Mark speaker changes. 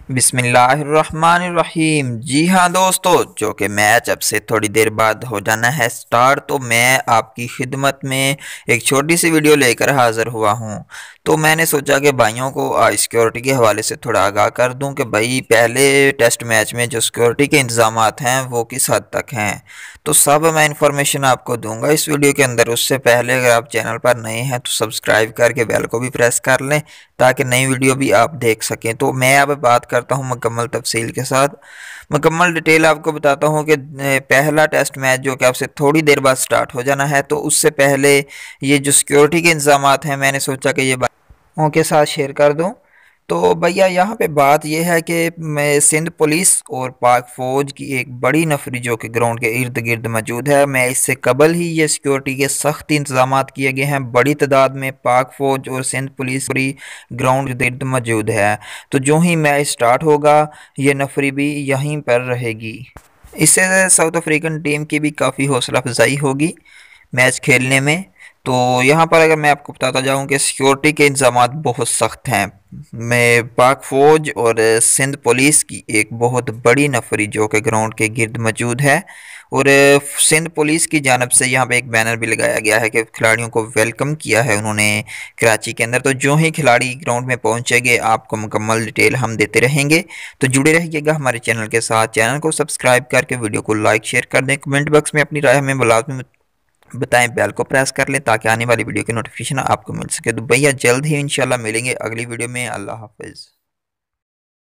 Speaker 1: बिस्मिल्लाहिर्रहमानिर्रहीम। जी हाँ दोस्तों, जो कि मैच अब से थोड़ी देर बाद हो जाना है स्टार्ट, तो मैं आपकी खिदमत में एक छोटी सी वीडियो लेकर हाज़िर हुआ हूँ। तो मैंने सोचा कि भाइयों को सिक्योरिटी के हवाले से थोड़ा आगाह कर दूँ कि भाई पहले टेस्ट मैच में जो सिक्योरिटी के इंतज़ामात हैं वो किस हद तक हैं। तो सब मैं इंफॉर्मेशन आपको दूंगा इस वीडियो के अंदर। उससे पहले अगर आप चैनल पर नए हैं तो सब्सक्राइब करके बेल को भी प्रेस कर लें ताकि नई वीडियो भी आप देख सकें। तो मैं अब बात करता हूं मुकम्मल तफसील के साथ, मुकम्मल डिटेल आपको बताता हूं कि पहला टेस्ट मैच जो कि आपसे थोड़ी देर बाद स्टार्ट हो जाना है, तो उससे पहले ये जो सिक्योरिटी के इंतजामात हैं मैंने सोचा कि ये बातों के साथ शेयर कर दूं। तो भैया यहाँ पे बात यह है कि मैं सिंध पुलिस और पाक फ़ौज की एक बड़ी नफरी जो कि ग्राउंड के इर्द गिर्द मौजूद है। मैं इससे कबल ही ये सिक्योरिटी के सख्त इंतजाम किए गए हैं। बड़ी तादाद में पाक फ़ौज और सिंध पुलिस पूरी ग्राउंड इर्द गिर्द मौजूद है। तो जो ही मैच स्टार्ट होगा ये नफरी भी यहीं पर रहेगी। इससे साउथ अफ्रीकन टीम की भी काफ़ी हौसला अफजाई होगी मैच खेलने में। तो यहाँ पर अगर मैं आपको बताता जाऊँ कि सिक्योरिटी के इंतजाम बहुत सख्त हैं। मैं पाक फ़ौज और सिंध पुलिस की एक बहुत बड़ी नफरी जो कि ग्राउंड के गिर्द मौजूद है, और सिंध पुलिस की जानब से यहाँ पे एक बैनर भी लगाया गया है कि खिलाड़ियों को वेलकम किया है उन्होंने कराची के अंदर। तो जो ही खिलाड़ी ग्राउंड में पहुँचेंगे आपको मुकम्मल डिटेल हम देते रहेंगे। तो जुड़े रहिएगा हमारे चैनल के साथ। चैनल को सब्सक्राइब करके वीडियो को लाइक शेयर कर दें। कमेंट बॉक्स में अपनी राय हमें लाजमी बताएं, बेल को प्रेस कर लें ताकि आने वाली वीडियो की नोटिफिकेशन आपको मिल सके। तो भैया जल्द ही इंशाल्लाह मिलेंगे अगली वीडियो में। अल्लाह हाफिज़।